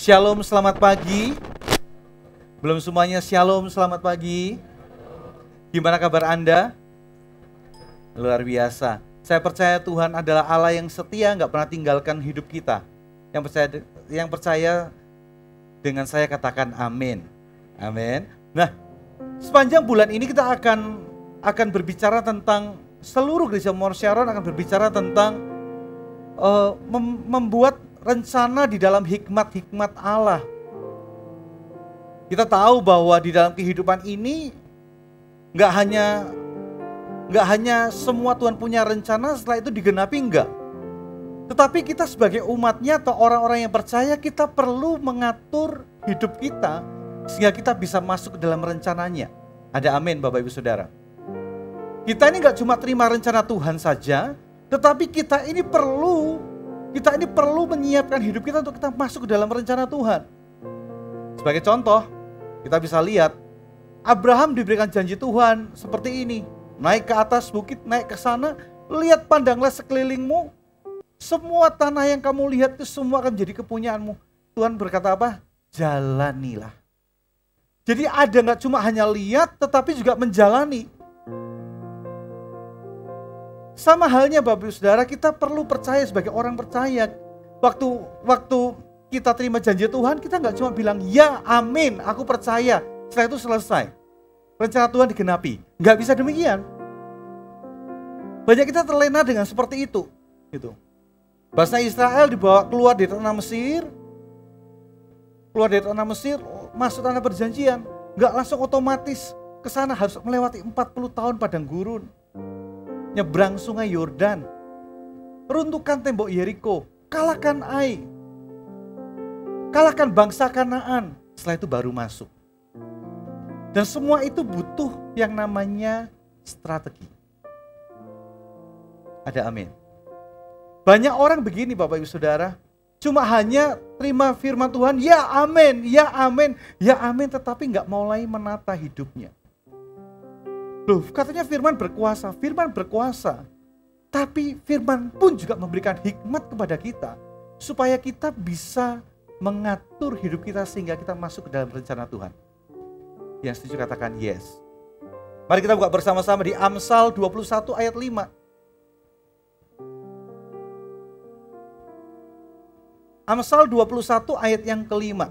Shalom, selamat pagi. Belum semuanya shalom, selamat pagi. Gimana kabar Anda? Luar biasa. Saya percaya Tuhan adalah Allah yang setia, nggak pernah tinggalkan hidup kita. Yang percaya dengan saya katakan amin. Amin. Nah, sepanjang bulan ini kita akan berbicara tentang seluruh gereja Mount Sharon akan berbicara tentang membuat rencana di dalam hikmat-hikmat Allah. Kita tahu bahwa di dalam kehidupan ini nggak hanya semua Tuhan punya rencana setelah itu digenapi, enggak. Tetapi kita sebagai umatnya atau orang-orang yang percaya, kita perlu mengatur hidup kita sehingga kita bisa masuk ke dalam rencananya. Ada amin Bapak Ibu Saudara. Kita ini nggak cuma terima rencana Tuhan saja, tetapi kita ini perlu menyiapkan hidup kita untuk kita masuk ke dalam rencana Tuhan. Sebagai contoh, kita bisa lihat Abraham diberikan janji Tuhan seperti ini. Naik ke atas bukit, naik ke sana, lihat pandanglah sekelilingmu. Semua tanah yang kamu lihat itu semua akan menjadi kepunyaanmu. Tuhan berkata apa? Jalanilah. Jadi ada nggak cuma hanya lihat, tetapi juga menjalani. Sama halnya Bapak Ibu Saudara, kita perlu percaya sebagai orang percaya. Waktu kita terima janji Tuhan, kita nggak cuma bilang, ya amin, aku percaya. Setelah itu selesai. Rencana Tuhan digenapi. Nggak bisa demikian. Banyak kita terlena dengan seperti itu. Gitu. Bangsa Israel dibawa keluar dari tanah Mesir. Keluar dari tanah Mesir, masuk tanah perjanjian. Nggak langsung otomatis ke sana, harus melewati 40 tahun padang gurun. Nyebrang sungai Yordan, runtuhkan tembok Yeriko, kalahkan Ai, kalahkan bangsa Kanaan, setelah itu baru masuk. Dan semua itu butuh yang namanya strategi. Ada amin. Banyak orang begini Bapak Ibu Saudara, cuma hanya terima firman Tuhan, ya amin, ya amin, ya amin, tetapi nggak mulai menata hidupnya. Loh, katanya firman berkuasa. Tapi firman pun juga memberikan hikmat kepada kita supaya kita bisa mengatur hidup kita sehingga kita masuk ke dalam rencana Tuhan. Yang setuju katakan yes. Mari kita buka bersama-sama di Amsal 21 ayat 5. Amsal 21 ayat yang kelima.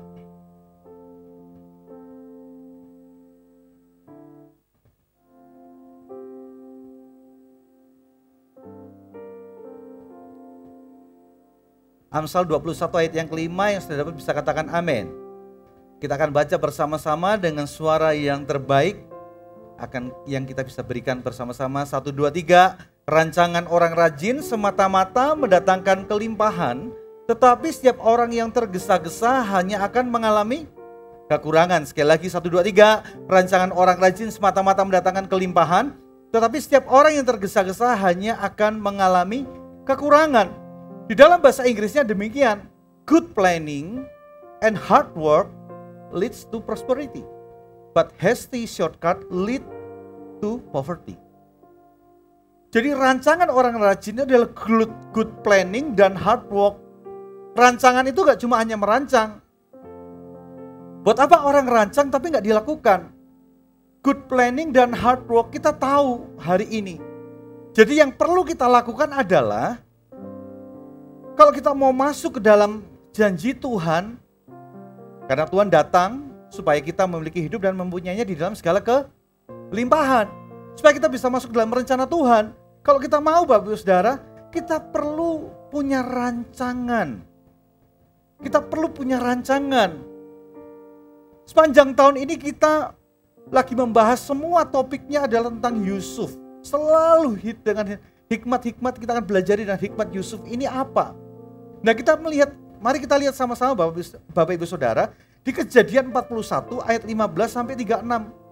Amsal 21 ayat yang kelima, yang sudah dapat bisa katakan amin. Kita akan baca bersama-sama dengan suara yang terbaik yang kita bisa berikan bersama-sama. 1, 2, 3. Rancangan orang rajin semata-mata mendatangkan kelimpahan, tetapi setiap orang yang tergesa-gesa hanya akan mengalami kekurangan. Sekali lagi 1, 2, 3. Rancangan orang rajin semata-mata mendatangkan kelimpahan, tetapi setiap orang yang tergesa-gesa hanya akan mengalami kekurangan. Di dalam bahasa Inggrisnya demikian, good planning and hard work leads to prosperity, but hasty shortcut lead to poverty. Jadi rancangan orang rajin adalah good planning dan hard work. Rancangan itu gak cuma hanya merancang. Buat apa orang rancang tapi gak dilakukan? Good planning dan hard work kita tahu hari ini. Jadi yang perlu kita lakukan adalah, kalau kita mau masuk ke dalam janji Tuhan, karena Tuhan datang supaya kita memiliki hidup dan mempunyainya di dalam segala kelimpahan. Supaya kita bisa masuk ke dalam rencana Tuhan. Kalau kita mau Bapak Ibu Saudara, kita perlu punya rancangan. Kita perlu punya rancangan. Sepanjang tahun ini kita lagi membahas semua topiknya adalah tentang Yusuf. Selalu dengan hikmat-hikmat kita akan belajar dengan hikmat Yusuf ini apa. Nah mari kita lihat sama-sama Bapak Ibu Saudara di Kejadian 41 ayat 15 sampai 36.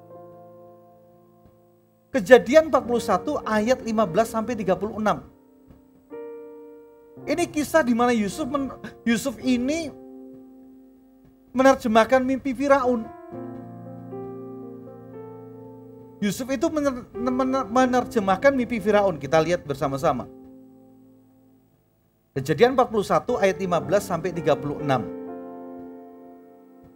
Kejadian 41 ayat 15 sampai 36. Ini kisah di mana Yusuf ini menerjemahkan mimpi Firaun. Yusuf itu menerjemahkan mimpi Firaun. Kita lihat bersama-sama. Kejadian 41 ayat 15 sampai 36.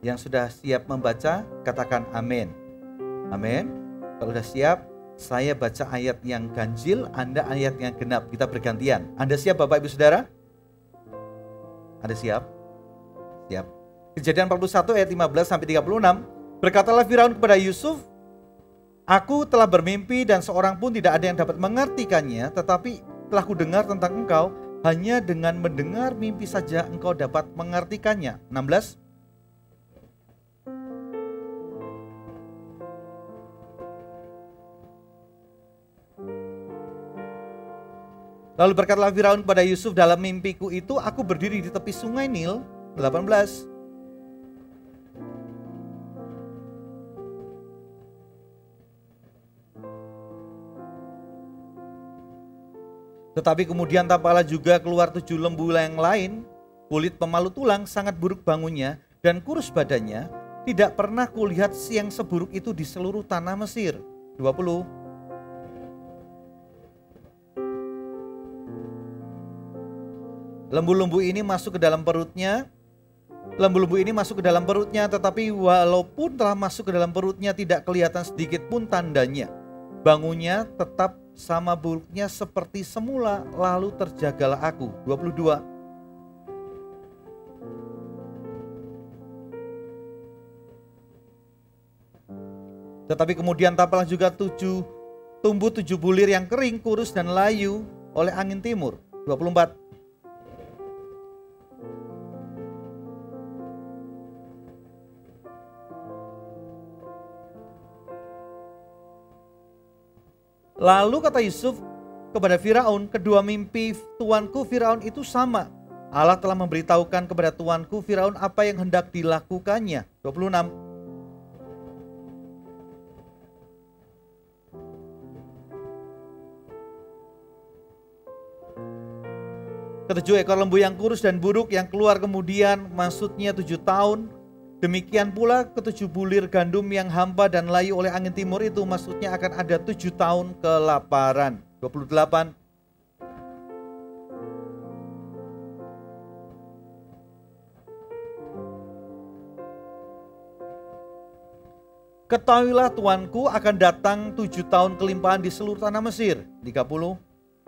Yang sudah siap membaca, katakan amin. Amin. Kalau sudah siap, saya baca ayat yang ganjil, Anda ayat yang genap. Kita bergantian. Anda siap Bapak Ibu Saudara? Anda siap? Siap. Kejadian 41 ayat 15 sampai 36. Berkatalah Firaun kepada Yusuf, aku telah bermimpi dan seorang pun tidak ada yang dapat mengartikannya, tetapi telah kudengar tentang engkau, hanya dengan mendengar mimpi saja engkau dapat mengartikannya. 16. Lalu berkatalah Firaun kepada Yusuf, dalam mimpiku itu aku berdiri di tepi sungai Nil. 18. Tetapi kemudian tampaklah juga keluar 7 lembu yang lain, kulit pemalu tulang, sangat buruk bangunnya dan kurus badannya. Tidak pernah kulihat yang seburuk itu di seluruh tanah Mesir. 20. Lembu-lembu ini masuk ke dalam perutnya. Lembu-lembu ini masuk ke dalam perutnya, tetapi walaupun telah masuk ke dalam perutnya tidak kelihatan sedikit pun tandanya. Bangunnya tetap sama buruknya seperti semula, lalu terjagalah aku. 22. Tetapi kemudian tampaklah juga tumbuh 7 bulir yang kering, kurus dan layu oleh angin timur. 24. Lalu kata Yusuf kepada Firaun, kedua mimpi tuanku Firaun itu sama. Allah telah memberitahukan kepada tuanku Firaun apa yang hendak dilakukannya. 26. Ketujuh ekor lembu yang kurus dan buruk yang keluar kemudian, maksudnya 7 tahun. Demikian pula ketujuh bulir gandum yang hampa dan layu oleh angin timur itu, maksudnya akan ada 7 tahun kelaparan. 28. Ketahuilah tuanku akan datang 7 tahun kelimpahan di seluruh tanah Mesir. 30.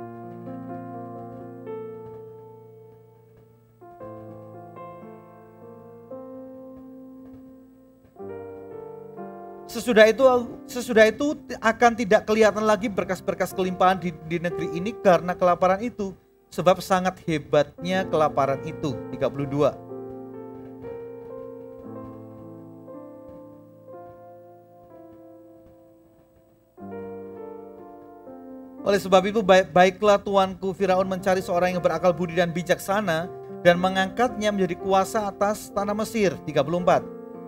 Sesudah itu akan tidak kelihatan lagi berkas-berkas kelimpahan di negeri ini karena kelaparan itu, sebab sangat hebatnya kelaparan itu. 32. Oleh sebab itu baiklah tuanku Firaun mencari seorang yang berakal budi dan bijaksana dan mengangkatnya menjadi kuasa atas tanah Mesir. 34.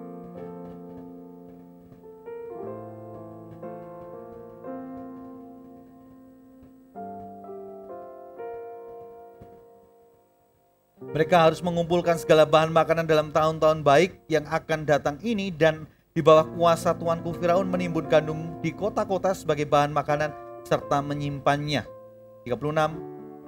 Mereka harus mengumpulkan segala bahan makanan dalam tahun-tahun baik yang akan datang ini, dan di bawah kuasa tuanku Firaun menimbun gandum di kota-kota sebagai bahan makanan serta menyimpannya. 36.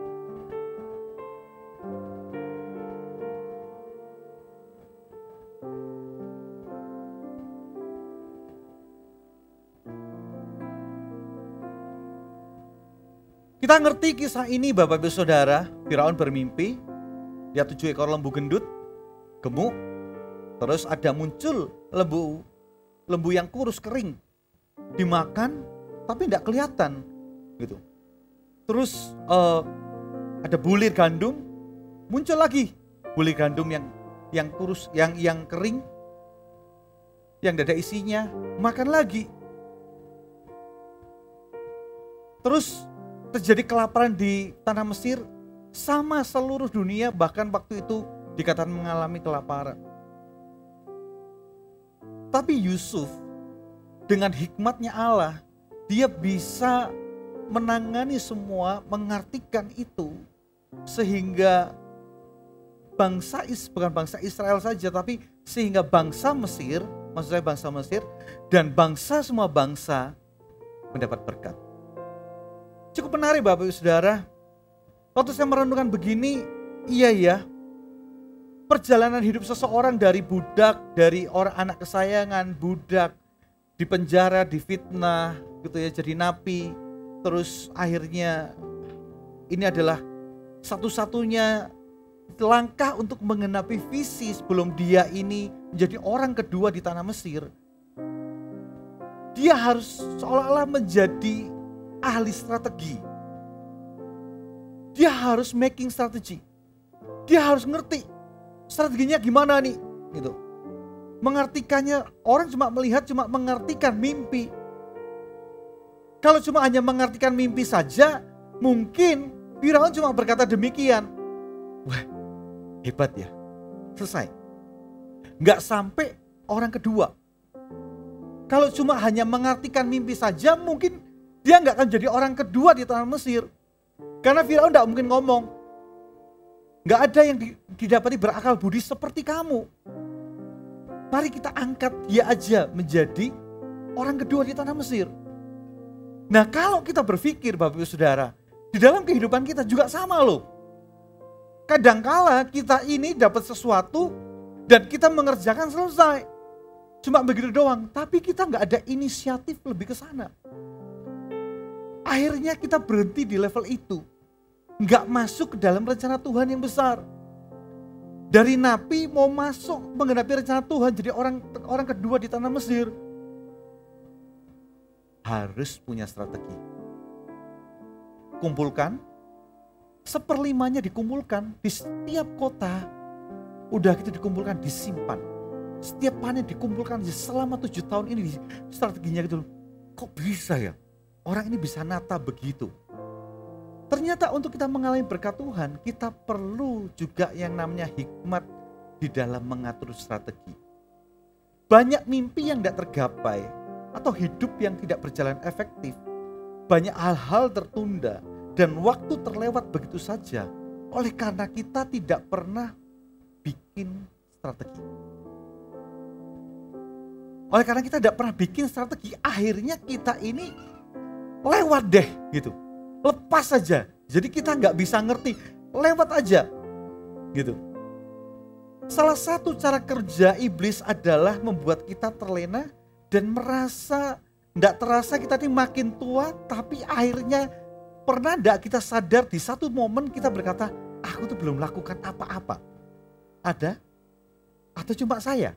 Kita ngerti kisah ini Bapak Ibu Saudara. Firaun bermimpi, dia 7 ekor lembu gendut, gemuk, terus ada muncul lembu yang kurus kering, dimakan tapi tidak kelihatan gitu. Terus ada bulir gandum, muncul lagi bulir gandum yang kurus, yang kering, yang tidak ada isinya, makan lagi. Terus terjadi kelaparan di tanah Mesir. Sama seluruh dunia, bahkan waktu itu dikatakan mengalami kelaparan. Tapi Yusuf dengan hikmatnya Allah, dia bisa menangani semua, mengartikan itu, sehingga bukan bangsa Israel saja, tapi sehingga bangsa Mesir, maksud saya bangsa Mesir dan semua bangsa mendapat berkat. Cukup menarik Bapak Ibu Saudara. Waktu saya merenungkan begini, iya ya, perjalanan hidup seseorang dari budak, dari orang anak kesayangan, budak, di penjara, difitnah, gitu ya, jadi napi, terus akhirnya ini adalah satu-satunya langkah untuk menggenapi visi sebelum dia ini menjadi orang kedua di tanah Mesir. Dia harus seolah-olah menjadi ahli strategi. Dia harus making strategi. Dia harus ngerti strateginya gimana nih, gitu. Mengartikannya, orang cuma melihat, cuma mengartikan mimpi. Kalau cuma hanya mengartikan mimpi saja, mungkin Firaun cuma berkata demikian. Wah, hebat ya. Selesai. Nggak sampai orang kedua. Kalau cuma hanya mengartikan mimpi saja, mungkin dia nggak akan jadi orang kedua di tanah Mesir. Karena Firaun nggak mungkin ngomong, nggak ada yang didapati berakal budi seperti kamu. Mari kita angkat dia aja menjadi orang kedua di tanah Mesir. Nah, kalau kita berpikir Bapak Ibu Saudara, di dalam kehidupan kita juga sama loh. Kadangkala kita ini dapat sesuatu dan kita mengerjakan selesai. Cuma begitu doang, tapi kita nggak ada inisiatif lebih ke sana. Akhirnya kita berhenti di level itu. Nggak masuk ke dalam rencana Tuhan yang besar. Dari napi mau masuk menggenapi rencana Tuhan jadi orang kedua di tanah Mesir. Harus punya strategi. Kumpulkan, 1/5-nya dikumpulkan di setiap kota. Udah gitu dikumpulkan, disimpan. Setiap panen dikumpulkan selama 7 tahun ini strateginya gitu. Kok bisa ya? Orang ini bisa nata begitu. Ternyata untuk kita mengalami berkat Tuhan, kita perlu juga yang namanya hikmat di dalam mengatur strategi. Banyak mimpi yang tidak tergapai atau hidup yang tidak berjalan efektif. Banyak hal-hal tertunda dan waktu terlewat begitu saja oleh karena kita tidak pernah bikin strategi. Oleh karena kita tidak pernah bikin strategi, akhirnya kita ini lewat deh gitu. Lepas aja. Jadi kita nggak bisa ngerti, lewat aja gitu. Salah satu cara kerja iblis adalah membuat kita terlena dan merasa nggak terasa kita ini makin tua, tapi akhirnya pernah nggak kita sadar di satu momen kita berkata, aku tuh belum lakukan apa-apa. Ada? Atau cuma saya?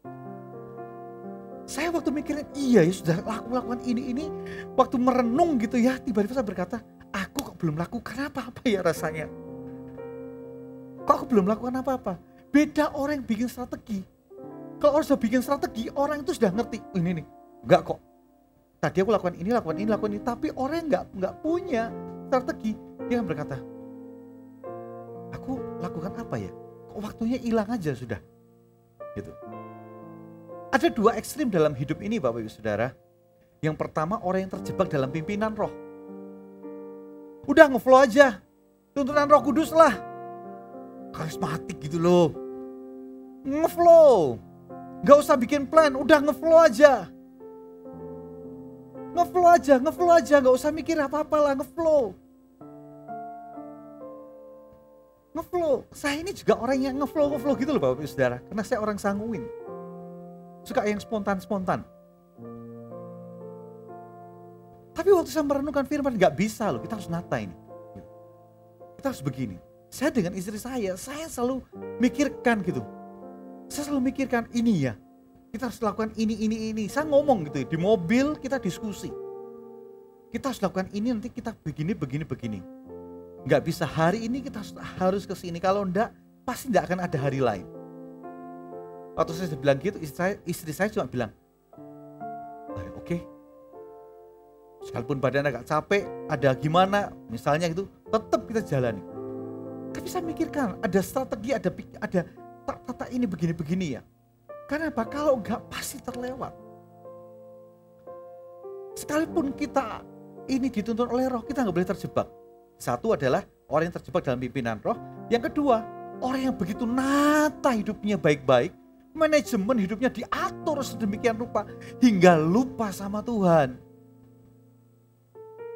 Saya waktu mikirin, iya ya sudah lakukan ini, waktu merenung gitu ya, tiba-tiba saya berkata, aku kok belum lakukan apa-apa ya rasanya. Kok aku belum lakukan apa-apa? Beda orang yang bikin strategi. Kalau orang sudah bikin strategi, orang itu sudah ngerti, ini nih, enggak kok. Tadi aku lakukan ini, tapi orang yang enggak punya strategi, dia berkata, aku lakukan apa ya? Kok waktunya hilang aja sudah. Gitu. Ada 2 ekstrim dalam hidup ini Bapak Ibu Saudara. Yang pertama orang yang terjebak dalam pimpinan roh. Udah ngeflow aja. Tuntunan Roh Kudus lah. Karismatik gitu loh. Ngeflow. Gak usah bikin plan, udah ngeflow aja. Ngeflow aja, gak usah mikir apa-apa lah, ngeflow. Saya ini juga orang yang ngeflow gitu loh Bapak Ibu Saudara. Karena saya orang sanguin. Suka yang spontan. Tapi waktu saya merenungkan firman, gak bisa loh, kita harus nata ini. Kita harus begini. Saya dengan istri saya selalu mikirkan gitu. Saya selalu mikirkan ini ya, kita harus lakukan ini. Saya ngomong gitu, di mobil kita diskusi. Kita harus lakukan ini, nanti kita begini. Gak bisa hari ini kita harus ke sini, kalau enggak pasti enggak akan ada hari lain. Waktu saya bilang gitu, istri saya cuma bilang, oke. Sekalipun badan agak capek, ada gimana, misalnya gitu, tetap kita jalani. Tapi saya mikirkan, ada strategi, ada tata ini begini ya. Karena apa? Kalau enggak pasti terlewat. Sekalipun kita ini dituntun oleh roh, kita nggak boleh terjebak. Satu adalah orang yang terjebak dalam pimpinan roh. Yang kedua, orang yang begitu nata hidupnya baik-baik, manajemen hidupnya diatur sedemikian rupa hingga lupa sama Tuhan.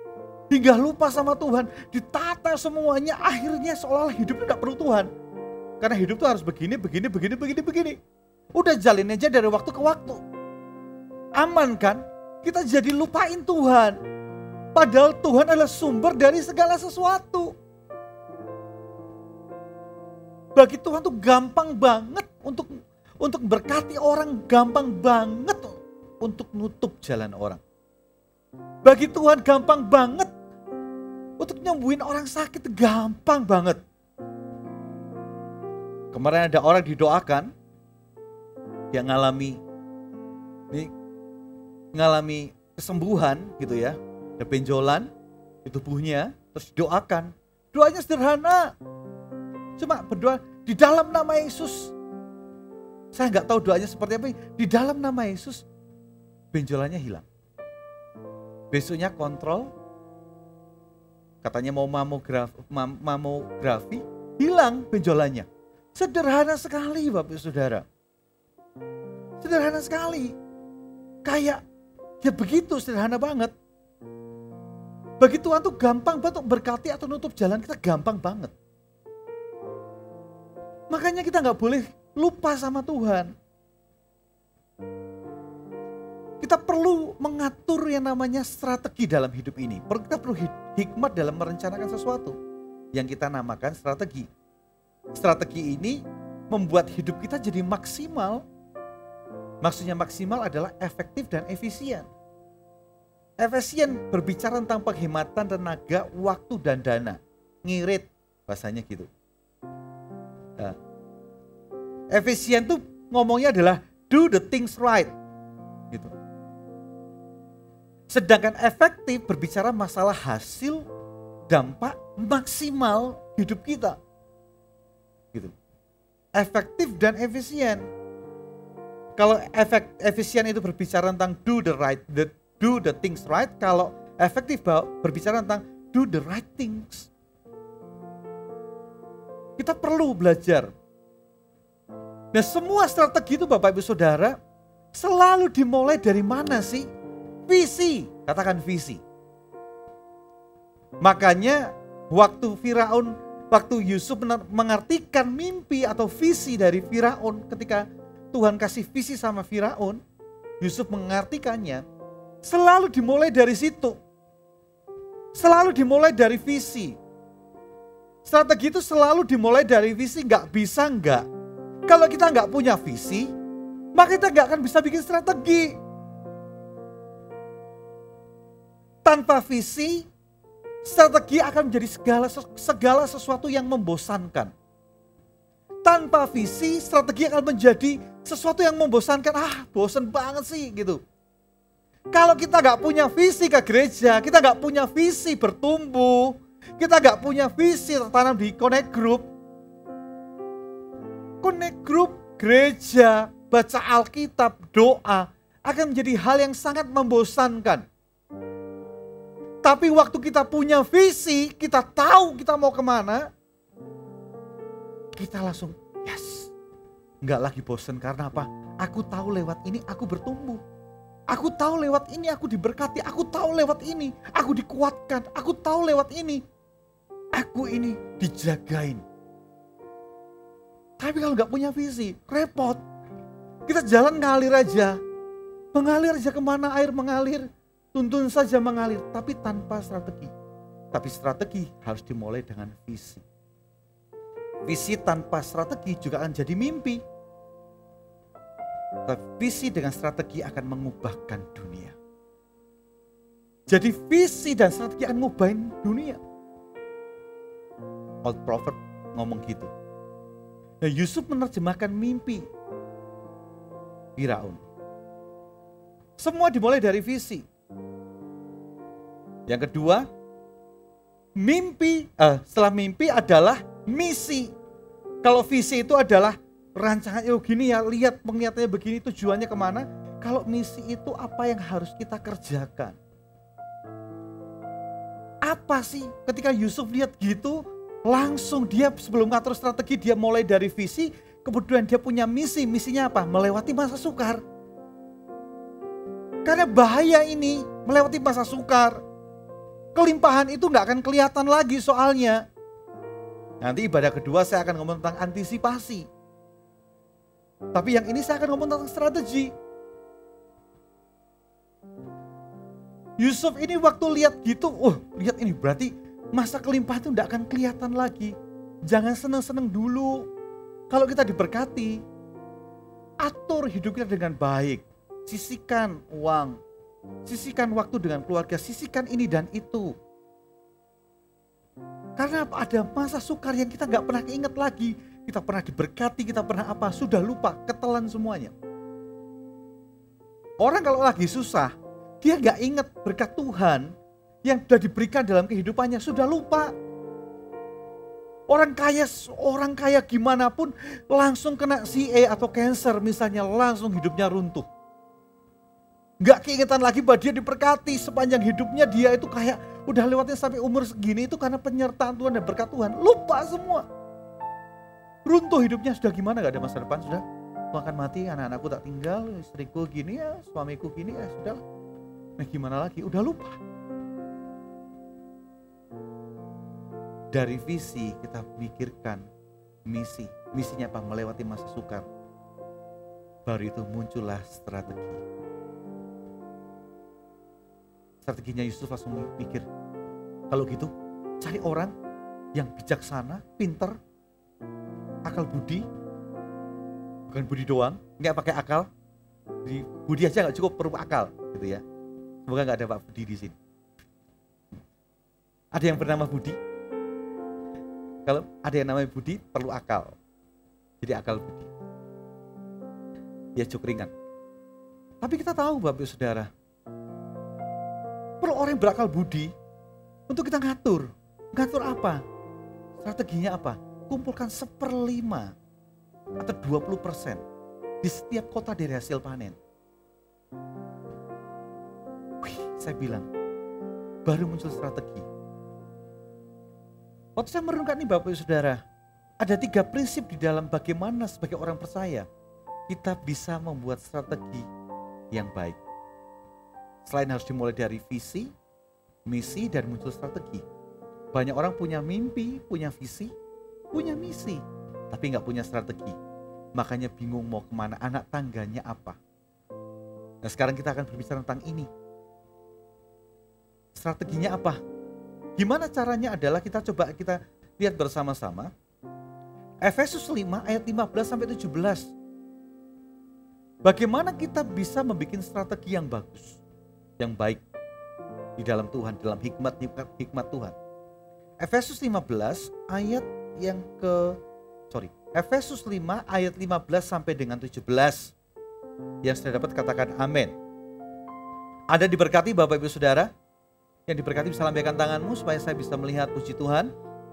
Ditata semuanya, akhirnya seolah-olah hidupnya gak perlu Tuhan. Karena hidup tuh harus begini. Udah jalin aja dari waktu ke waktu. Aman kan? Kita jadi lupain Tuhan. Padahal Tuhan adalah sumber dari segala sesuatu. Bagi Tuhan tuh gampang banget untuk berkati orang, gampang banget untuk nutup jalan orang. Bagi Tuhan gampang banget untuk nyembuhin orang sakit, gampang banget. Kemarin ada orang didoakan, dia ngalami kesembuhan gitu ya, ada benjolan di tubuhnya, terus didoakan. Doanya sederhana, cuma berdoa di dalam nama Yesus. Saya nggak tahu doanya seperti apa, di dalam nama Yesus benjolannya hilang. Besoknya kontrol, katanya mau mamografi, hilang benjolannya. Sederhana sekali Bapak Saudara. Sederhana sekali. Kayak ya begitu, sederhana banget. Bagi Tuhan tuh gampang banget untuk berkati atau nutup jalan kita, gampang banget. Makanya kita gak boleh lupa sama Tuhan. Kita perlu mengatur yang namanya strategi dalam hidup ini. Kita perlu hikmat dalam merencanakan sesuatu yang kita namakan strategi. Strategi ini membuat hidup kita jadi maksimal. Maksudnya maksimal adalah efektif dan efisien. Efisien berbicara tentang penghematan tenaga, waktu, dan dana. Ngirit bahasanya gitu. Nah, efisien tuh ngomongnya adalah do the things right. Gitu. Sedangkan efektif berbicara masalah hasil, dampak, maksimal hidup kita. Gitu. Efektif dan efisien. Kalau efisien itu berbicara tentang do the things right, kalau efektif berbicara tentang do the right things. Kita perlu belajar. Nah, semua strategi itu Bapak Ibu Saudara selalu dimulai dari mana sih? Visi, katakan visi. Makanya waktu Yusuf mengartikan mimpi atau visi dari Firaun, ketika Tuhan kasih visi sama Firaun, Yusuf mengartikannya, selalu dimulai dari situ. Selalu dimulai dari visi. Strategi itu selalu dimulai dari visi, nggak bisa nggak. Kalau kita nggak punya visi, maka kita nggak akan bisa bikin strategi. Tanpa visi, strategi akan menjadi segala sesuatu yang membosankan. Tanpa visi, strategi akan menjadi sesuatu yang membosankan. Bosan banget sih gitu. Kalau kita gak punya visi ke gereja, kita gak punya visi bertumbuh, kita gak punya visi tertanam di Connect Group. Connect Group, gereja, baca Alkitab, doa akan menjadi hal yang sangat membosankan. Tapi waktu kita punya visi, kita tahu kita mau kemana, kita langsung yes. Nggak lagi bosan karena apa? Aku tahu lewat ini aku bertumbuh. Aku tahu lewat ini aku diberkati. Aku tahu lewat ini aku dikuatkan. Aku tahu lewat ini aku ini dijagain. Tapi kalau nggak punya visi, repot. Kita jalan ngalir aja. Mengalir aja kemana air mengalir. Tuntun saja mengalir, tapi tanpa strategi. Tapi strategi harus dimulai dengan visi. Visi tanpa strategi juga akan jadi mimpi. Tapi visi dengan strategi akan mengubahkan dunia. Jadi visi dan strategi akan ngubahin dunia. Old prophet ngomong gitu. Nah, Yusuf menerjemahkan mimpi Firaun. Semua dimulai dari visi. Yang kedua, setelah mimpi adalah misi. Kalau visi itu adalah rancangan, gini ya, lihat penglihatannya begini, tujuannya kemana. Kalau misi itu apa yang harus kita kerjakan. Apa sih ketika Yusuf lihat gitu, langsung dia sebelum ngatur strategi, dia mulai dari visi, kemudian dia punya misi. Misinya apa? Melewati masa sukar. Karena bahaya ini, melewati masa sukar. Kelimpahan itu gak akan kelihatan lagi soalnya. Nanti ibadah kedua saya akan ngomong tentang antisipasi. Tapi yang ini saya akan ngomong tentang strategi. Yusuf ini waktu lihat gitu, lihat ini berarti masa kelimpahan itu tidak akan kelihatan lagi. Jangan seneng-seneng dulu. Kalau kita diberkati, atur hidupnya dengan baik. Sisihkan uang, sisihkan waktu dengan keluarga, sisihkan ini dan itu. Karena ada masa sukar yang kita nggak pernah ingat lagi. Kita pernah diberkati, kita pernah apa, sudah lupa, ketelan semuanya. Orang kalau lagi susah, dia nggak ingat berkat Tuhan yang sudah diberikan dalam kehidupannya, sudah lupa. Orang kaya gimana pun langsung kena CA atau cancer misalnya, langsung hidupnya runtuh. Nggak keingetan lagi bahwa dia diberkati sepanjang hidupnya, dia itu kayak udah lewatnya sampai umur segini itu karena penyertaan Tuhan dan berkat Tuhan. Lupa semua. Runtuh hidupnya, sudah gimana, gak ada masa depan, sudah aku akan mati, anak-anakku tak tinggal, istriku gini ya, suamiku gini ya, sudah. Nah gimana lagi, udah lupa. Dari visi kita pikirkan misi. Misinya apa? Melewati masa sukar. Baru itu muncullah strategi. Strateginya Yusuf langsung mikir, kalau gitu cari orang yang bijaksana, pinter, akal budi, bukan budi doang, nggak pakai akal. Di budi aja nggak cukup, perlu akal, gitu ya. Semoga nggak ada Pak Budi di sini. Ada yang bernama Budi? Kalau ada yang namanya Budi, perlu akal. Jadi akal budi. Ya cukup ringan. Tapi kita tahu Bapak Saudara, perlu orang yang berakal budi untuk kita ngatur. Ngatur apa? Strateginya apa? Kumpulkan 1/5 atau 20% di setiap kota dari hasil panen. Saya bilang, baru muncul strategi. Waktu saya merenungkan ini Bapak Saudara, ada 3 prinsip di dalam bagaimana sebagai orang percaya kita bisa membuat strategi yang baik. Selain harus dimulai dari visi, misi, dan muncul strategi. Banyak orang punya mimpi, punya visi, punya misi, tapi nggak punya strategi. Makanya bingung mau kemana, anak tangganya apa. Nah sekarang kita akan berbicara tentang ini. Strateginya apa? Gimana caranya adalah kita lihat bersama-sama. Efesus 5 ayat 15-17. Bagaimana kita bisa membuat strategi yang bagus, yang baik di dalam Tuhan, dalam hikmat Tuhan. Efesus 15 ayat Efesus 5 ayat 15 sampai dengan 17. Yang sudah dapat katakan amin. Ada diberkati Bapak Ibu Saudara? Yang diberkati bisa lambaikan tanganmu supaya saya bisa melihat, puji Tuhan.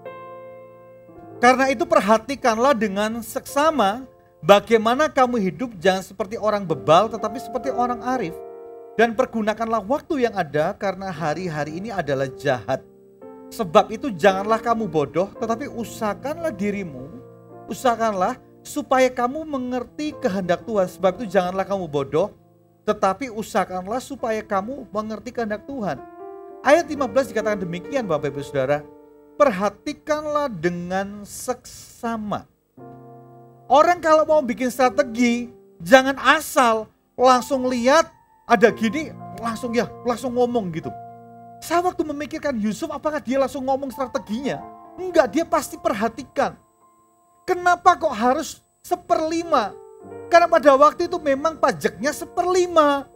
Karena itu perhatikanlah dengan seksama bagaimana kamu hidup, jangan seperti orang bebal tetapi seperti orang arif. Dan pergunakanlah waktu yang ada karena hari-hari ini adalah jahat. Sebab itu janganlah kamu bodoh tetapi usahakanlah dirimu, usahakanlah supaya kamu mengerti kehendak Tuhan. Sebab itu janganlah kamu bodoh tetapi usahakanlah supaya kamu mengerti kehendak Tuhan. Ayat 15 dikatakan demikian Bapak Ibu Saudara. Perhatikanlah dengan seksama. Orang kalau mau bikin strategi, jangan asal langsung lihat ada gini, langsung ngomong gitu. Saya waktu memikirkan Yusuf, apakah dia langsung ngomong strateginya? Enggak, dia pasti perhatikan. Kenapa kok harus 1/5? Karena pada waktu itu memang pajaknya 1/5.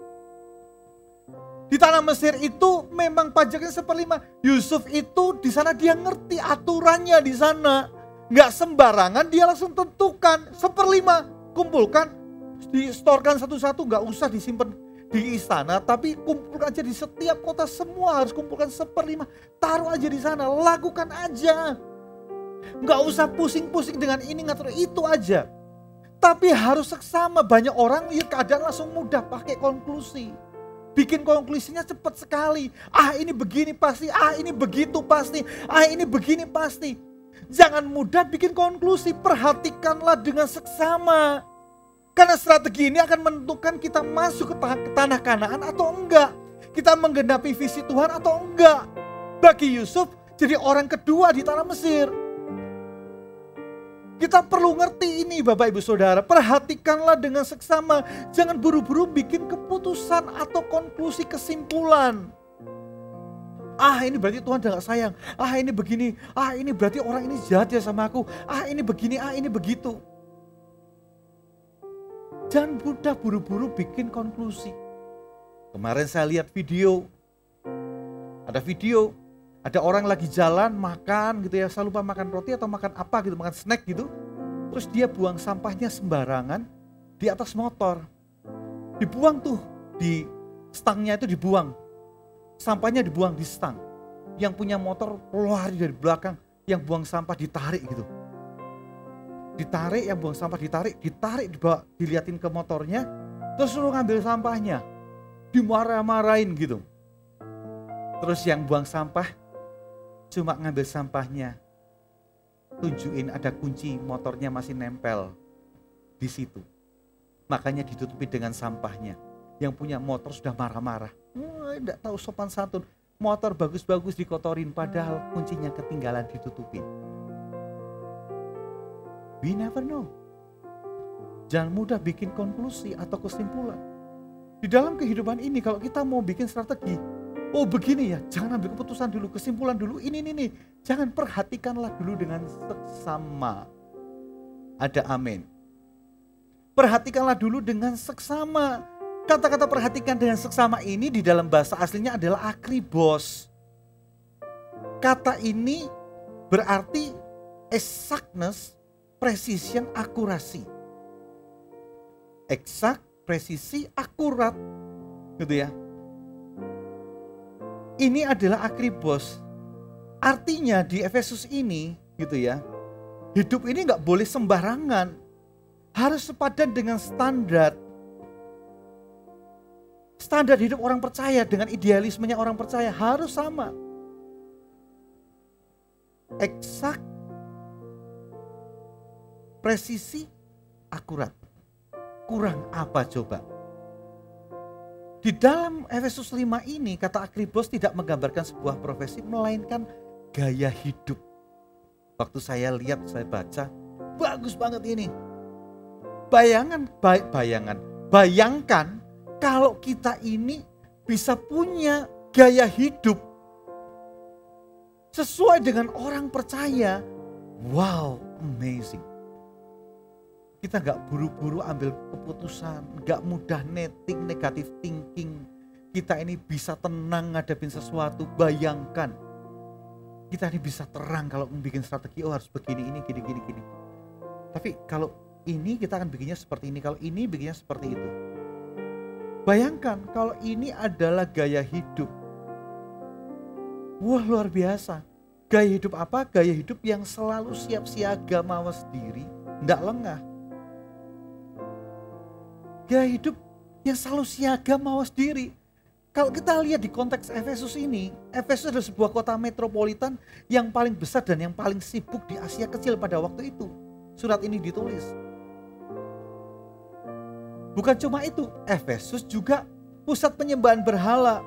Di tanah Mesir itu memang pajaknya 1/5. Yusuf itu di sana dia ngerti aturannya di sana. Nggak sembarangan dia langsung tentukan 1/5. Kumpulkan, distorkan satu-satu, nggak usah disimpan di istana. Tapi kumpulkan aja di setiap kota, semua harus kumpulkan 1/5. Taruh aja di sana, lakukan aja. Nggak usah pusing-pusing dengan ini ngatur itu aja. Tapi harus seksama. Banyak orang lihat keadaan langsung mudah pakai konklusi. Bikin konklusinya cepat sekali. Ini begini pasti, ini begitu pasti, ini begini pasti. Jangan mudah bikin konklusi, perhatikanlah dengan seksama. Karena strategi ini akan menentukan kita masuk ke tanah Kanaan atau enggak. Kita menggenapi visi Tuhan atau enggak. Bagi Yusuf jadi orang kedua di tanah Mesir. Kita perlu ngerti ini Bapak Ibu Saudara. Perhatikanlah dengan seksama. Jangan buru-buru bikin keputusan atau konklusi kesimpulan. Ah ini berarti Tuhan udah gak sayang. Ah ini begini. Ah ini berarti orang ini jahat ya sama aku. Ah ini begini, ah ini begitu. Jangan mudah buru-buru bikin konklusi. Kemarin saya lihat video. Ada video. Ada orang lagi jalan makan gitu ya. Saya lupa makan roti atau makan apa gitu. Makan snack gitu. Terus dia buang sampahnya sembarangan di atas motor. Dibuang tuh. Di stangnya itu dibuang. Sampahnya dibuang di stang. Yang punya motor lari dari belakang. Yang buang sampah ditarik gitu. Ditarik, yang buang sampah ditarik, dibawa, diliatin ke motornya, terus suruh ngambil sampahnya. Dimarah-marahin gitu. Terus yang buang sampah, cuma ngambil sampahnya. Tunjukin ada kunci, motornya masih nempel di situ. Makanya ditutupi dengan sampahnya. Yang punya motor sudah marah-marah. Tidak tahu sopan santun. Motor bagus-bagus dikotorin, padahal kuncinya ketinggalan ditutupin. We never know. Jangan mudah bikin konklusi atau kesimpulan. Di dalam kehidupan ini kalau kita mau bikin strategi, oh begini ya, jangan ambil keputusan dulu, kesimpulan dulu, ini. Jangan, perhatikanlah dulu dengan seksama. Ada amin. Perhatikanlah dulu dengan seksama. Kata-kata perhatikan dengan seksama ini di dalam bahasa aslinya adalah akribos. Kata ini berarti exactness, precision, akurasi. Eksak, presisi, akurat. Gitu ya. Ini adalah akribos. Artinya di Efesus ini gitu ya. Hidup ini gak boleh sembarangan. Harus sepadan dengan standar. Standar hidup orang percaya dengan idealismenya orang percaya harus sama. Eksak, presisi, akurat. Kurang apa coba? Di dalam Efesus 5 ini kata akribos tidak menggambarkan sebuah profesi, melainkan gaya hidup. Waktu saya lihat, saya baca, bagus banget ini. Bayangkan kalau kita ini bisa punya gaya hidup sesuai dengan orang percaya. Wow, amazing. Kita gak buru-buru ambil keputusan, gak mudah netting, negative thinking. Kita ini bisa tenang ngadepin sesuatu, bayangkan. Kita ini bisa terang kalau membuat strategi, oh harus begini, ini, gini. Tapi kalau ini kita akan bikinnya seperti ini, kalau ini bikinnya seperti itu. Bayangkan kalau ini adalah gaya hidup. Wah luar biasa. Gaya hidup apa? Gaya hidup yang selalu siap siaga, mawas diri, tidak lengah. Gaya hidup yang selalu siaga, mawas diri. Kalau kita lihat di konteks Efesus ini, Efesus adalah sebuah kota metropolitan yang paling besar dan yang paling sibuk di Asia Kecil pada waktu itu. Surat ini ditulis. Bukan cuma itu, Efesus juga pusat penyembahan berhala.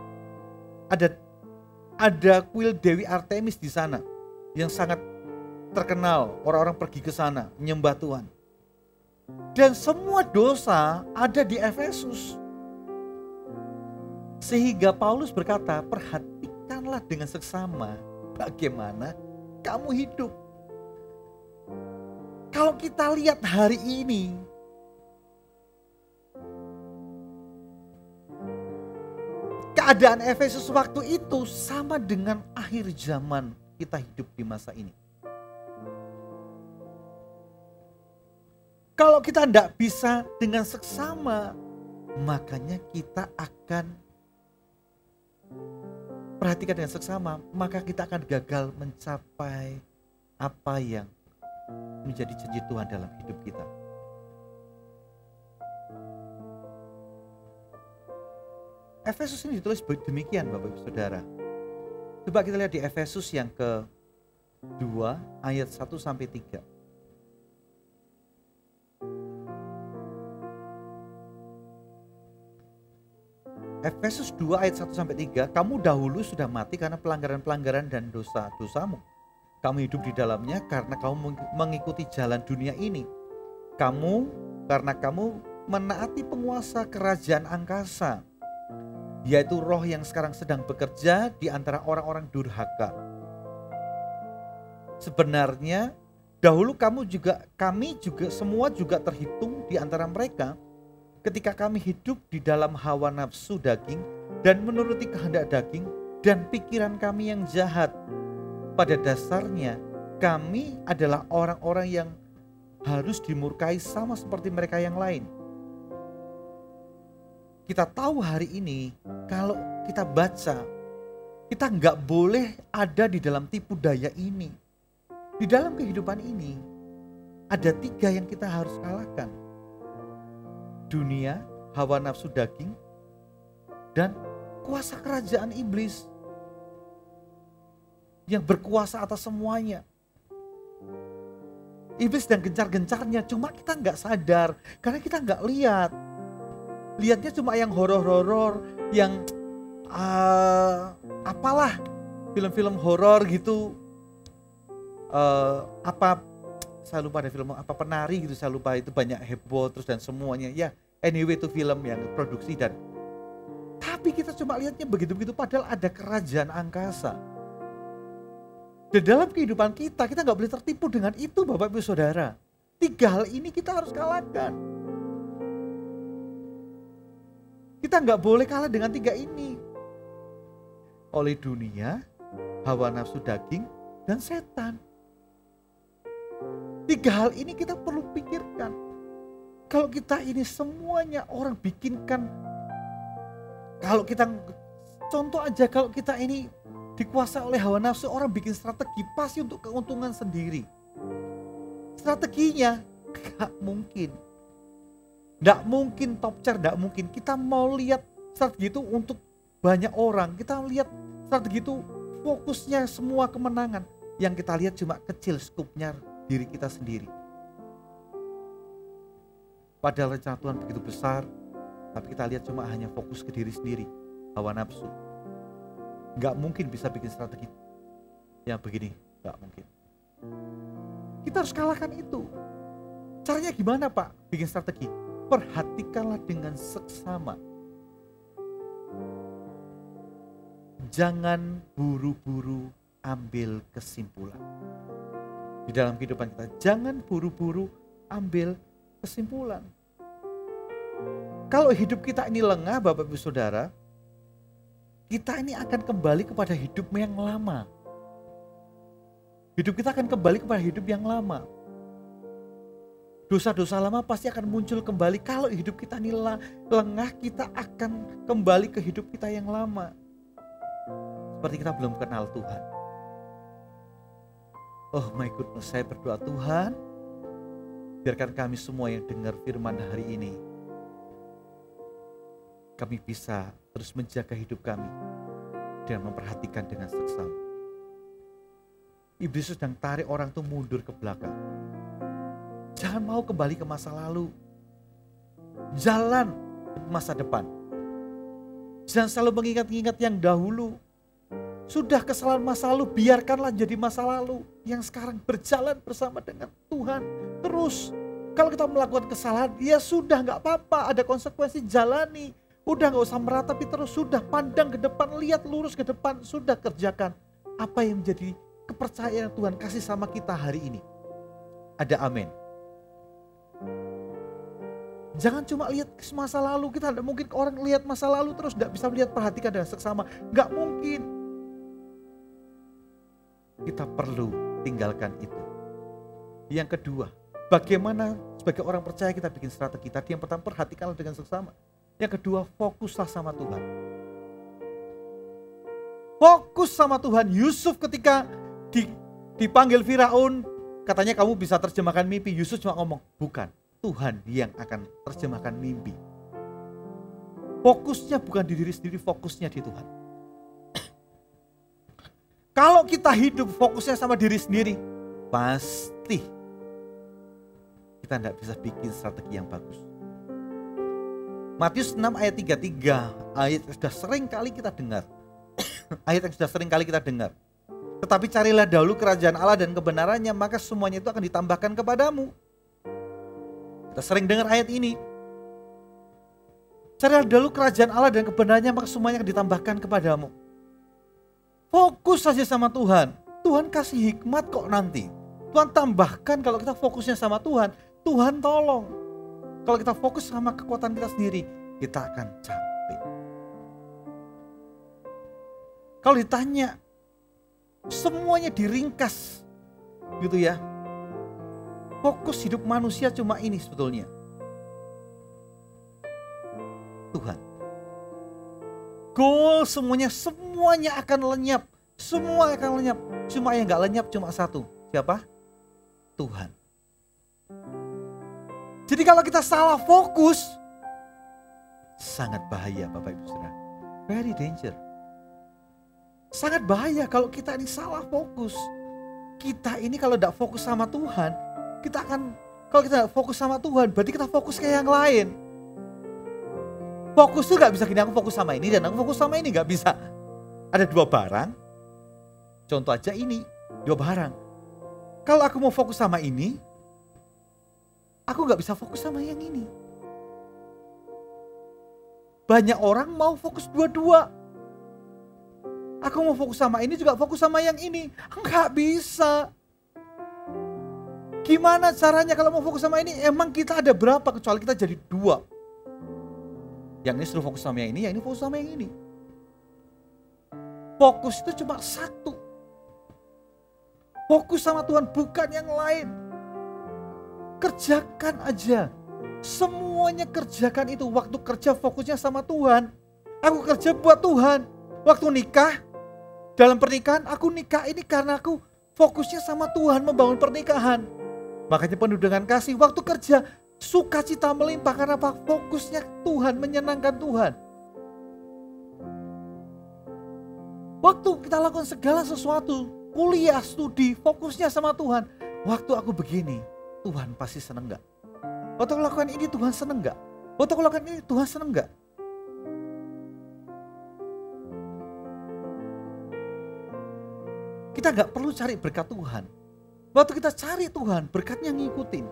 Ada kuil Dewi Artemis di sana yang sangat terkenal. Orang-orang pergi ke sana menyembah Tuhan. Dan semua dosa ada di Efesus. Sehingga Paulus berkata, perhatikanlah dengan seksama bagaimana kamu hidup. Kalau kita lihat hari ini, keadaan Efesus waktu itu sama dengan akhir zaman kita hidup di masa ini. Kalau kita tidak bisa dengan seksama, makanya kita akan perhatikan dengan seksama, maka kita akan gagal mencapai apa yang menjadi janji Tuhan dalam hidup kita. Efesus ini ditulis demikian Bapak Ibu Saudara. Coba kita lihat di Efesus yang ke-2 ayat 1 sampai 3. Efesus 2 ayat 1 sampai 3, kamu dahulu sudah mati karena pelanggaran-pelanggaran dan dosa-dosamu. Kamu hidup di dalamnya karena kamu mengikuti jalan dunia ini. Karena kamu menaati penguasa kerajaan angkasa, yaitu roh yang sekarang sedang bekerja di antara orang-orang durhaka. Sebenarnya dahulu kami juga semua juga terhitung di antara mereka ketika kami hidup di dalam hawa nafsu daging dan menuruti kehendak daging dan pikiran kami yang jahat. Pada dasarnya kami adalah orang-orang yang harus dimurkai sama seperti mereka yang lain. Kita tahu hari ini kalau kita baca, kita nggak boleh ada di dalam tipu daya ini. Di dalam kehidupan ini ada 3 yang kita harus kalahkan. Dunia, hawa nafsu daging, dan kuasa kerajaan iblis yang berkuasa atas semuanya. Iblis dan gencar-gencarnya, cuma kita nggak sadar karena kita nggak lihat. Lihatnya cuma yang horor-horor, yang apalah, film-film horor gitu. Saya lupa ada film apa penari gitu, saya lupa, itu banyak heboh terus dan semuanya. Ya, anyway itu film yang produksi tapi kita cuma lihatnya begitu-begitu padahal ada kerajaan angkasa. Di dalam kehidupan kita nggak boleh tertipu dengan itu, Bapak Ibu Saudara. 3 hal ini kita harus kalahkan. Kita nggak boleh kalah dengan 3 ini. Oleh dunia, hawa nafsu daging, dan setan. 3 hal ini kita perlu pikirkan. Kalau kita ini semuanya orang bikinkan, kalau kita contoh aja, kalau kita ini dikuasai oleh hawa nafsu, orang bikin strategi pasti untuk keuntungan sendiri. Strateginya gak mungkin. Gak mungkin top chair, gak mungkin. Kita mau lihat strategi itu untuk banyak orang. Kita lihat strategi itu fokusnya semua kemenangan. Yang kita lihat cuma kecil skupnya diri kita sendiri. Padahal rencana Tuhan begitu besar, tapi kita lihat cuma hanya fokus ke diri sendiri, hawa nafsu. Gak mungkin bisa bikin strategi yang begini, gak mungkin. Kita harus kalahkan itu. Caranya gimana Pak bikin strategi? Perhatikanlah dengan seksama. Jangan buru-buru ambil kesimpulan. Di dalam kehidupan kita, jangan buru-buru ambil kesimpulan. Kalau hidup kita ini lengah, Bapak Ibu Saudara, kita ini akan kembali kepada hidup yang lama. Hidup kita akan kembali kepada hidup yang lama. Dosa-dosa lama pasti akan muncul kembali. Kalau hidup kita ini lengah, kita akan kembali ke hidup kita yang lama. Seperti kita belum kenal Tuhan. Oh my goodness, saya berdoa Tuhan, biarkan kami semua yang dengar firman hari ini, kami bisa terus menjaga hidup kami dan memperhatikan dengan seksama. Iblis sedang tarik orang itu mundur ke belakang. Jangan mau kembali ke masa lalu. Jalan ke masa depan. Jangan selalu mengingat-ingat yang dahulu. Sudah kesalahan masa lalu, biarkanlah jadi masa lalu. Yang sekarang berjalan bersama dengan Tuhan. Terus, kalau kita melakukan kesalahan, ya sudah gak apa-apa, ada konsekuensi, jalani. Udah gak usah meratapi terus, sudah pandang ke depan, lihat lurus ke depan, sudah kerjakan. Apa yang menjadi kepercayaan Tuhan kasih sama kita hari ini. Ada amin. Jangan cuma lihat masa lalu, kita tidak mungkin orang lihat masa lalu terus gak bisa melihat, perhatikan dengan seksama. Gak mungkin. Kita perlu tinggalkan itu. Yang kedua, bagaimana sebagai orang percaya kita bikin strategi. Tadi yang pertama, perhatikanlah dengan seksama. Yang kedua, fokuslah sama Tuhan. Fokus sama Tuhan. Yusuf ketika dipanggil Firaun, katanya kamu bisa terjemahkan mimpi. Yusuf cuma ngomong, bukan, Tuhan yang akan terjemahkan mimpi. Fokusnya bukan di diri sendiri, fokusnya di Tuhan. Kalau kita hidup fokusnya sama diri sendiri, pasti kita tidak bisa bikin strategi yang bagus. Matius 6 ayat 33, ayat yang sudah sering kali kita dengar. Ayat yang sudah sering kali kita dengar. Tetapi carilah dahulu kerajaan Allah dan kebenarannya, maka semuanya itu akan ditambahkan kepadamu. Kita sering dengar ayat ini. Carilah dahulu kerajaan Allah dan kebenarannya, maka semuanya akan ditambahkan kepadamu. Fokus saja sama Tuhan. Tuhan kasih hikmat kok nanti. Tuhan tambahkan kalau kita fokusnya sama Tuhan. Tuhan tolong. Kalau kita fokus sama kekuatan kita sendiri, kita akan capek. Kalau ditanya, semuanya diringkas gitu ya. Fokus hidup manusia cuma ini sebetulnya. Tuhan. Goal semuanya akan lenyap. Semua akan lenyap. Cuma yang gak lenyap cuma satu. Siapa? Tuhan. Jadi kalau kita salah fokus, sangat bahaya Bapak Ibu Saudara. Very danger. Sangat bahaya kalau kita ini salah fokus. Kita ini kalau tidak fokus sama Tuhan, kalau kita tidak fokus sama Tuhan, berarti kita fokus ke yang lain. Fokus itu gak bisa gini, aku fokus sama ini dan aku fokus sama ini, gak bisa. Ada dua barang, contoh aja ini, dua barang. Kalau aku mau fokus sama ini, aku gak bisa fokus sama yang ini. Banyak orang mau fokus dua-dua. Aku mau fokus sama ini juga fokus sama yang ini. Enggak bisa. Gimana caranya kalau mau fokus sama ini? Emang kita ada berapa kecuali kita jadi dua. Yang ini suruh fokus sama yang ini, yang ini fokus sama yang ini. Fokus itu cuma satu. Fokus sama Tuhan, bukan yang lain. Kerjakan aja. Semuanya kerjakan itu. Waktu kerja fokusnya sama Tuhan. Aku kerja buat Tuhan. Waktu nikah, dalam pernikahan aku nikah ini karena aku fokusnya sama Tuhan membangun pernikahan. Makanya penuh dengan kasih. Waktu kerja sukacita melimpah karena apa? Fokusnya Tuhan, menyenangkan Tuhan. Waktu kita lakukan segala sesuatu, kuliah, studi, fokusnya sama Tuhan. Waktu aku begini, Tuhan pasti seneng gak? Waktu aku lakukan ini Tuhan seneng gak? Waktu aku lakukan ini Tuhan seneng gak? Kita gak perlu cari berkat Tuhan. Waktu kita cari Tuhan, berkatnya ngikutin.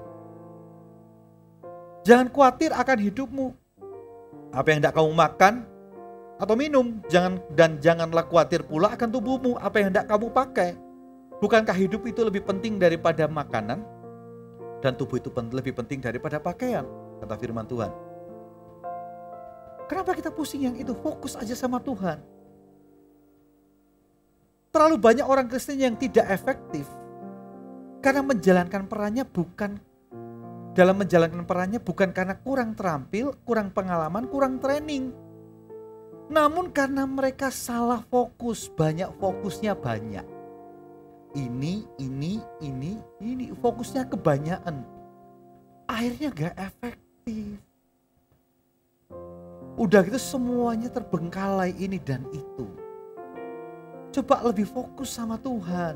Jangan khawatir akan hidupmu. Apa yang hendak kamu makan atau minum. Janganlah khawatir pula akan tubuhmu. Apa yang hendak kamu pakai. Bukankah hidup itu lebih penting daripada makanan? Dan tubuh itu lebih penting daripada pakaian. Kata firman Tuhan. Kenapa kita pusing yang itu? Fokus aja sama Tuhan. Terlalu banyak orang Kristen yang tidak efektif. Karena menjalankan perannya bukan karena kurang terampil, kurang pengalaman, kurang training. Namun karena mereka salah fokus, fokusnya banyak. Ini, fokusnya kebanyakan. Akhirnya gak efektif. Udah gitu semuanya terbengkalai ini dan itu. Coba lebih fokus sama Tuhan.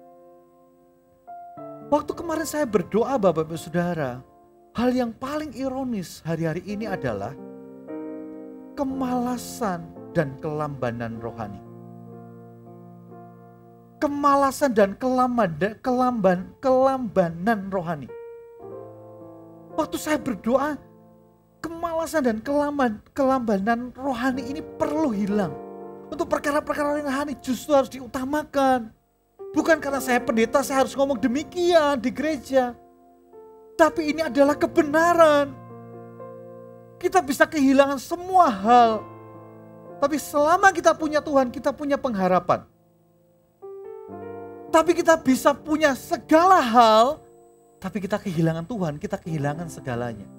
Waktu kemarin saya berdoa Bapak Ibu Saudara, hal yang paling ironis hari-hari ini adalah kemalasan dan kelambanan rohani. Kemalasan dan kelambanan rohani. Waktu saya berdoa, kemalasan dan kelambanan rohani ini perlu hilang. Untuk perkara-perkara rohani justru harus diutamakan. Bukan karena saya pendeta saya harus ngomong demikian di gereja. Tapi ini adalah kebenaran. Kita bisa kehilangan semua hal. Tapi selama kita punya Tuhan, kita punya pengharapan. Tapi kita bisa punya segala hal, tapi kita kehilangan Tuhan, kita kehilangan segalanya.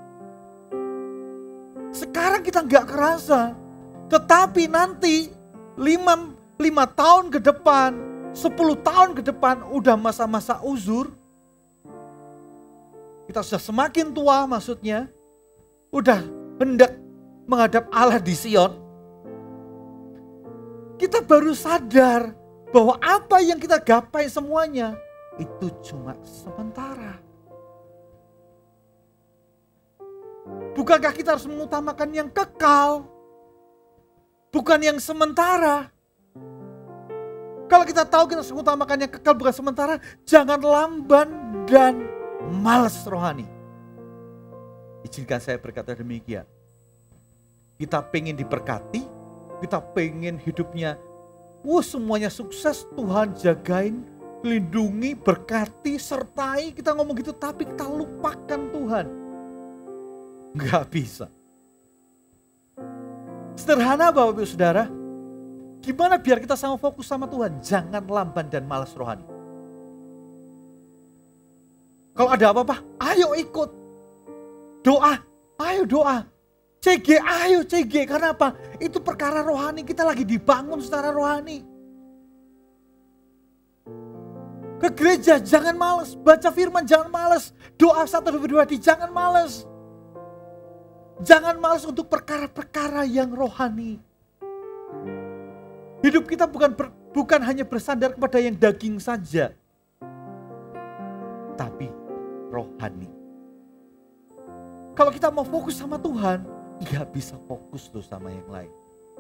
Sekarang kita nggak kerasa. Tetapi nanti 5 tahun ke depan, 10 tahun ke depan udah masa-masa uzur. Kita sudah semakin tua maksudnya. Udah hendak menghadap Allah di Sion. Kita baru sadar bahwa apa yang kita gapai semuanya itu cuma sementara. Bukankah kita harus mengutamakan yang kekal? Bukan yang sementara. Kalau Kalau kita tahu kita harus utamakan yang kekal bukan sementara, jangan lamban dan malas rohani. Izinkan saya berkata demikian. Kita pengen diberkati, kita pengen hidupnya, semuanya sukses, Tuhan jagain, lindungi, berkati, sertai. Kita ngomong gitu, tapi kita lupakan Tuhan. Nggak bisa. Sederhana Bapak Ibu Saudara. Gimana biar kita sama fokus sama Tuhan? Jangan lamban dan malas rohani. Kalau ada apa-apa, ayo ikut. Doa, ayo doa. CG, ayo CG. Karena apa? Itu perkara rohani, kita lagi dibangun secara rohani. Ke gereja jangan malas, baca firman jangan malas, doa 1, 2, 3 jangan malas. Jangan malas untuk perkara-perkara yang rohani. Hidup kita bukan hanya bersandar kepada yang daging saja, tapi rohani. Kalau kita mau fokus sama Tuhan, gak bisa fokus tuh sama yang lain.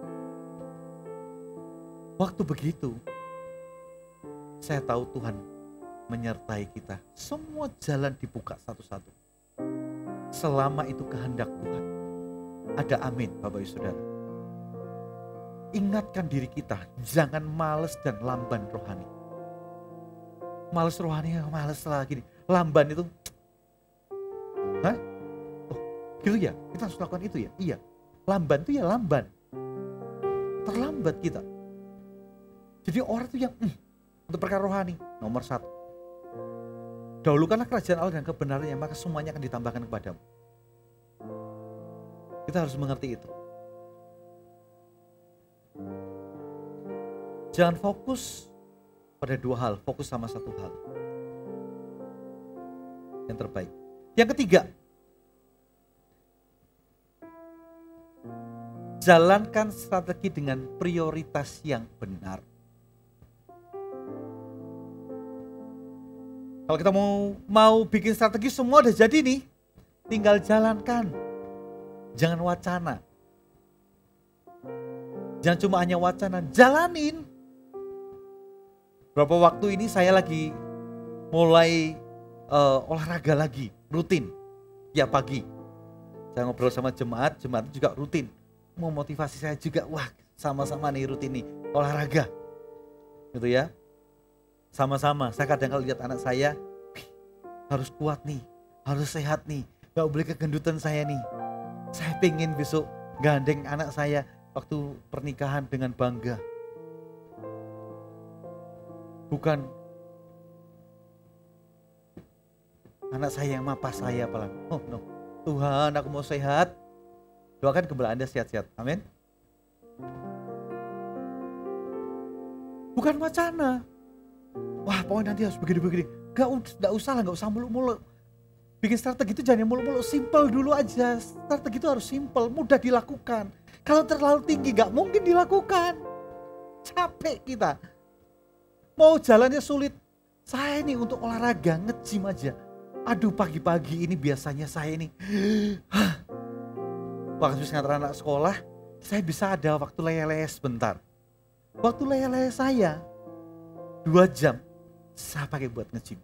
Waktu begitu, saya tahu Tuhan menyertai kita. Semua jalan dibuka satu-satu. Selama itu kehendak Tuhan. Ada amin Bapak Ibu Saudara. Ingatkan diri kita, jangan malas dan lamban rohani. Malas rohani, malas lagi nih. Lamban itu, hah? Oh, gitu ya? Kita harus lakukan itu ya? Iya. Lamban itu ya lamban. Terlambat kita. Jadi orang itu yang, untuk perkara rohani, nomor 1. Dahulukanlah kerajaan Allah dan kebenarannya, maka semuanya akan ditambahkan kepadamu. Kita harus mengerti itu. Jangan fokus pada 2 hal, fokus sama 1 hal. Yang terbaik. Yang ketiga, jalankan strategi dengan prioritas yang benar. Kalau kita mau bikin strategi, semua udah jadi nih, tinggal jalankan. Jangan wacana. Jangan cuma hanya wacana, jalanin. Berapa waktu ini saya lagi mulai olahraga lagi, rutin, tiap pagi. Saya ngobrol sama jemaat juga rutin. Memotivasi saya juga, sama-sama nih rutin nih, olahraga. Gitu ya. Sama-sama, saya kadang kalau lihat anak saya, harus kuat nih, harus sehat nih, gak boleh kegendutan saya nih. Saya pengen besok gandeng anak saya waktu pernikahan dengan bangga. Bukan anak saya yang mapas saya apalagi. Oh no, Tuhan aku mau sehat. Doakan kembali Anda sehat-sehat. Amin. Bukan wacana. Pokoknya nanti harus begini-begini. Gak usah muluk-muluk. Bikin strategi itu jangan muluk-muluk. Simple dulu aja. Strategi itu harus simple, mudah dilakukan. Kalau terlalu tinggi gak mungkin dilakukan. Capek kita. Mau jalannya sulit. Saya nih untuk olahraga, nge-gym aja. Aduh pagi-pagi ini biasanya saya nih. Waktu saya ngantar anak sekolah, saya bisa ada waktu leleh sebentar. Waktu leleh saya 2 jam saya pakai buat nge-gym.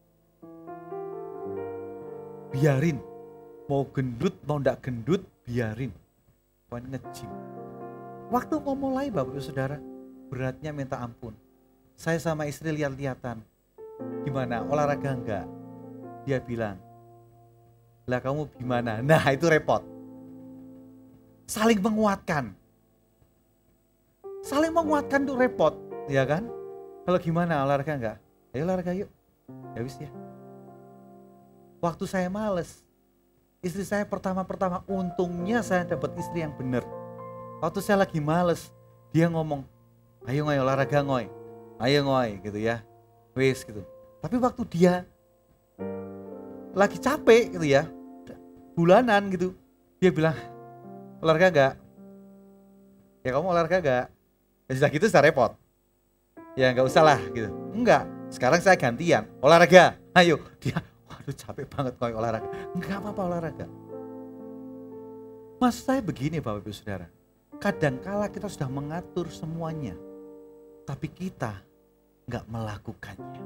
Biarin. Mau gendut, mau enggak gendut, biarin. Buat nge-gym. Waktu mau mulai Bapak Ibu Saudara, beratnya minta ampun. Saya sama istri lihat-lihatan. Gimana, olahraga enggak? Dia bilang, lah kamu gimana? Nah itu repot. Saling menguatkan. Saling menguatkan itu repot, ya kan? Kalau gimana, olahraga enggak? Ayo olahraga yuk. Ya wis ya. Waktu saya males, istri saya pertama-pertama, untungnya saya dapat istri yang benar. Waktu saya lagi males, dia ngomong, ayo ngoy olahraga ngoy. Ayo ngoy gitu ya. Wis gitu. Tapi waktu dia lagi capek gitu ya, bulanan gitu, dia bilang, olahraga gak? Ya kamu olahraga gak? Ya sudah gitu sudah repot. Ya gak usah lah gitu. Enggak, sekarang saya gantian, olahraga. Ayo, dia, waduh capek banget ngoy olahraga. Enggak apa-apa olahraga. Maksud saya begini Bapak Ibu Saudara, kadangkala kita sudah mengatur semuanya, tapi kita nggak melakukannya.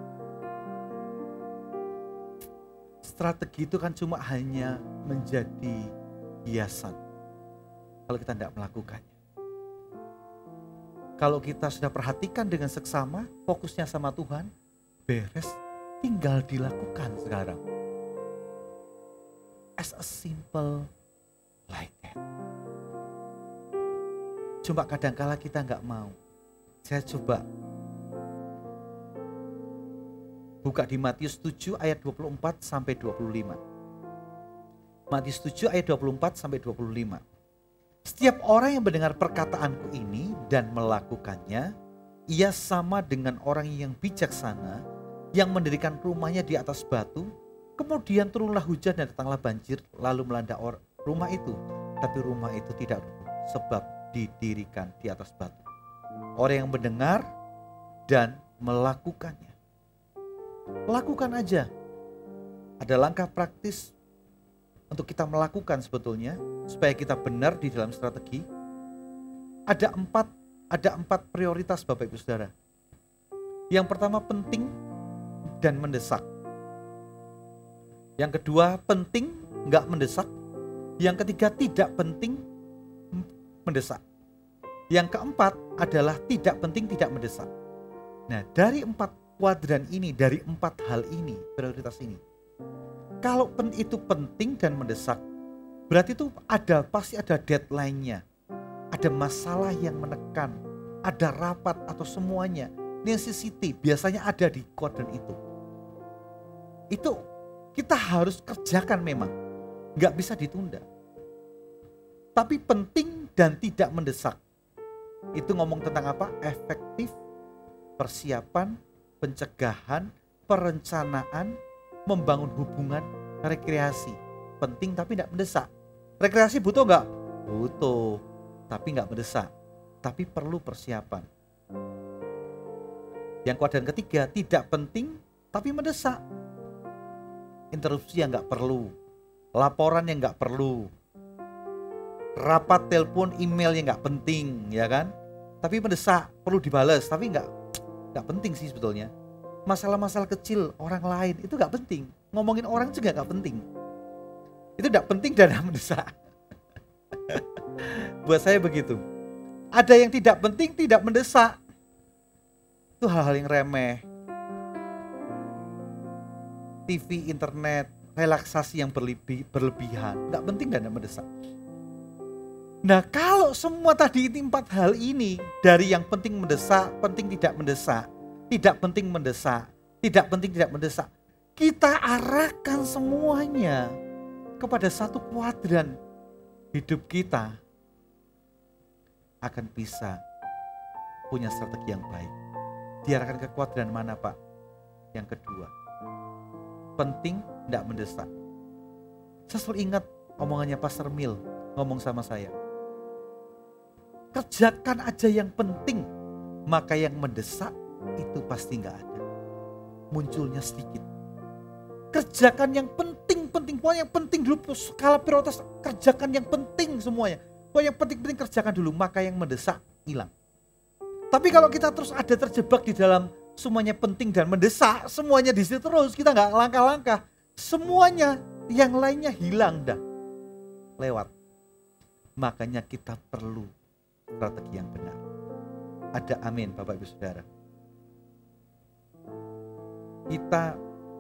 Strategi itu kan cuma hanya menjadi hiasan kalau kita tidak melakukannya. Kalau kita sudah perhatikan dengan seksama, fokusnya sama Tuhan, beres, tinggal dilakukan sekarang. As a simple like that. Cuma kadangkala kita nggak mau. Saya coba buka di Matius 7 ayat 24 sampai 25. Matius 7 ayat 24 sampai 25. Setiap orang yang mendengar perkataanku ini dan melakukannya, ia sama dengan orang yang bijaksana yang mendirikan rumahnya di atas batu. Kemudian turunlah hujan dan datanglah banjir, lalu melanda rumah itu. Tapi rumah itu tidak runtuh sebab didirikan di atas batu. Orang yang mendengar dan melakukannya. Lakukan aja. Ada langkah praktis untuk kita melakukan sebetulnya supaya kita benar di dalam strategi. Ada empat prioritas Bapak Ibu Saudara. Yang pertama penting dan mendesak. Yang kedua penting nggak mendesak. Yang ketiga tidak penting mendesak. Yang keempat adalah tidak penting tidak mendesak. Nah, dari empat kuadran ini, dari empat hal ini, prioritas ini, kalau itu penting dan mendesak, berarti itu pasti ada deadline-nya, ada masalah yang menekan, ada rapat atau semuanya, necessity biasanya ada di kuadran itu. Itu kita harus kerjakan memang, nggak bisa ditunda. Tapi penting dan tidak mendesak. Itu ngomong tentang apa? Efektif, persiapan, pencegahan, perencanaan, membangun hubungan, rekreasi. Penting tapi tidak mendesak. Rekreasi butuh nggak? Butuh, tapi nggak mendesak. Tapi perlu persiapan. Yang kuadran ketiga, tidak penting tapi mendesak. Interupsi yang nggak perlu, laporan yang nggak perlu, rapat, telepon, email yang nggak penting, ya kan? Tapi mendesak, perlu dibales, tapi nggak penting sih sebetulnya. Masalah-masalah kecil orang lain itu nggak penting. Ngomongin orang juga nggak penting. Itu nggak penting dan mendesak. Buat saya begitu. Ada yang tidak penting, tidak mendesak. Itu hal-hal yang remeh. TV, internet, relaksasi yang berlebihan, nggak penting dan nggak mendesak. Nah, kalau semua tadi ini empat hal ini, dari yang penting mendesak, penting tidak mendesak, tidak penting mendesak, tidak penting tidak mendesak, kita arahkan semuanya kepada satu kuadran hidup kita, akan bisa punya strategi yang baik. Diarahkan ke kuadran mana, Pak? Yang kedua, penting tidak mendesak. Saya selalu ingat omongannya Pastor Mil ngomong sama saya. Kerjakan aja yang penting, maka yang mendesak itu pasti nggak ada. Munculnya sedikit. Kerjakan yang penting-penting, pokoknya yang penting dulu, skala prioritas kerjakan yang penting semuanya. Pokoknya yang penting-penting kerjakan dulu, maka yang mendesak hilang. Tapi kalau kita terus ada terjebak di dalam semuanya penting dan mendesak, semuanya di situ terus, kita nggak langkah-langkah, semuanya yang lainnya hilang dah, lewat. Makanya kita perlu strategi yang benar. Ada amin Bapak Ibu Saudara. Kita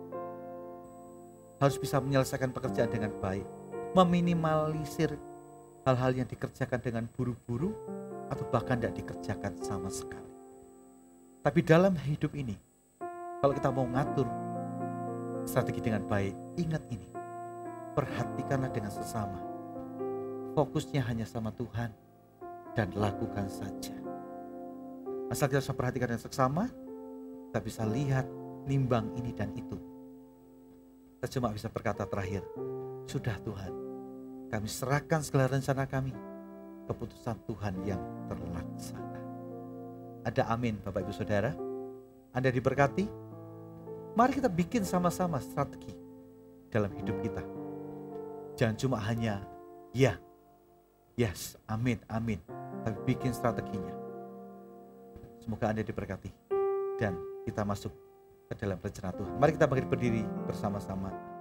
harus bisa menyelesaikan pekerjaan dengan baik, meminimalisir hal-hal yang dikerjakan dengan buru-buru atau bahkan tidak dikerjakan sama sekali. Tapi dalam hidup ini, kalau kita mau ngatur strategi dengan baik, ingat ini, perhatikanlah dengan sesama, fokusnya hanya sama Tuhan, dan lakukan saja. Asal kita bisa perhatikan dengan seksama, kita bisa lihat, nimbang ini dan itu. Kita cuma bisa berkata terakhir, sudah Tuhan, kami serahkan segala rencana kami, keputusan Tuhan yang terlaksana. Ada amin Bapak Ibu Saudara. Anda diberkati. Mari kita bikin sama-sama strategi dalam hidup kita. Jangan cuma hanya ya, yes, amin, amin, tapi bikin strateginya. Semoga Anda diberkati. dan kita masuk ke dalam rencana Tuhan. Mari kita berdiri bersama-sama.